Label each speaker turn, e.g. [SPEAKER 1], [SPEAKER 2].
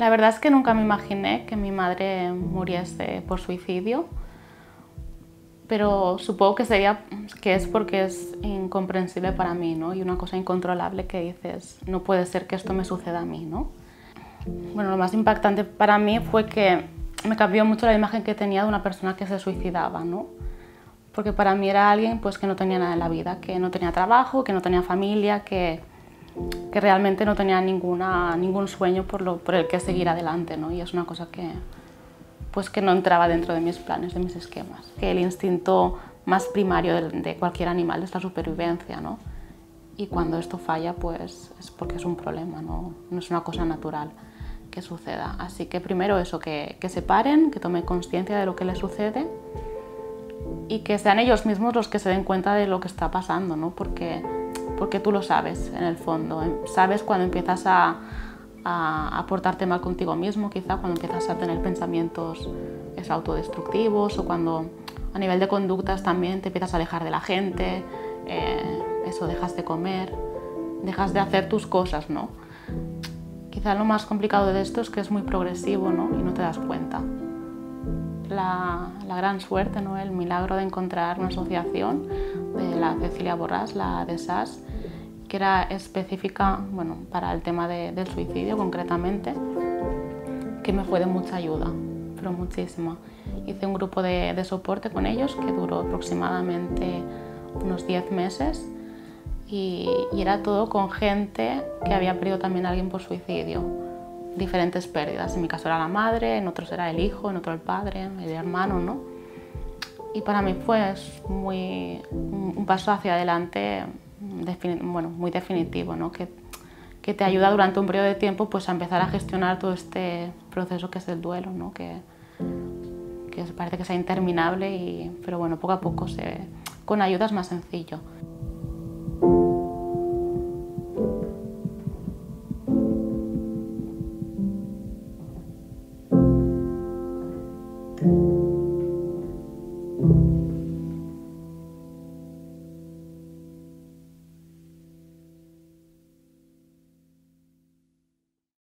[SPEAKER 1] La verdad es que nunca me imaginé que mi madre muriese por suicidio, pero supongo que es porque es incomprensible para mí, ¿no? Y una cosa incontrolable que dices, no puede ser que esto me suceda a mí, ¿no? Bueno, lo más impactante para mí fue que me cambió mucho la imagen que tenía de una persona que se suicidaba, ¿no? Porque para mí era alguien pues, que no tenía nada en la vida, que no tenía trabajo, que no tenía familia, que realmente no tenía ningún sueño por el que seguir adelante, ¿no? Y es una cosa que no entraba dentro de mis planes, de mis esquemas. Que el instinto más primario de cualquier animal es la supervivencia, ¿no? Y cuando esto falla, pues es porque es un problema, no es una cosa natural que suceda. Así que primero eso, que se paren, que tomen conciencia de lo que les sucede y que sean ellos mismos los que se den cuenta de lo que está pasando, ¿no? Porque tú lo sabes en el fondo, sabes cuando empiezas a portarte mal contigo mismo, quizá cuando empiezas a tener pensamientos autodestructivos o cuando a nivel de conductas también te empiezas a alejar de la gente, dejas de comer, dejas de hacer tus cosas, ¿no? Quizá lo más complicado de esto es que es muy progresivo, ¿no? Y no te das cuenta. La gran suerte, ¿no? El milagro de encontrar una asociación de la Cecilia Borràs, la de SAS, que era específica, bueno, para el tema del suicidio concretamente, que me fue de mucha ayuda, pero muchísima. Hice un grupo de soporte con ellos que duró aproximadamente unos 10 meses y era todo con gente que había perdido también a alguien por suicidio. Diferentes pérdidas, en mi caso era la madre, en otros era el hijo, en otro el padre, el hermano, ¿no? Y para mí fue un paso hacia adelante muy definitivo, ¿no? Que te ayuda durante un periodo de tiempo pues, a empezar a gestionar todo este proceso que es el duelo, ¿no? que parece que sea interminable, pero bueno, poco a poco con ayuda es más sencillo.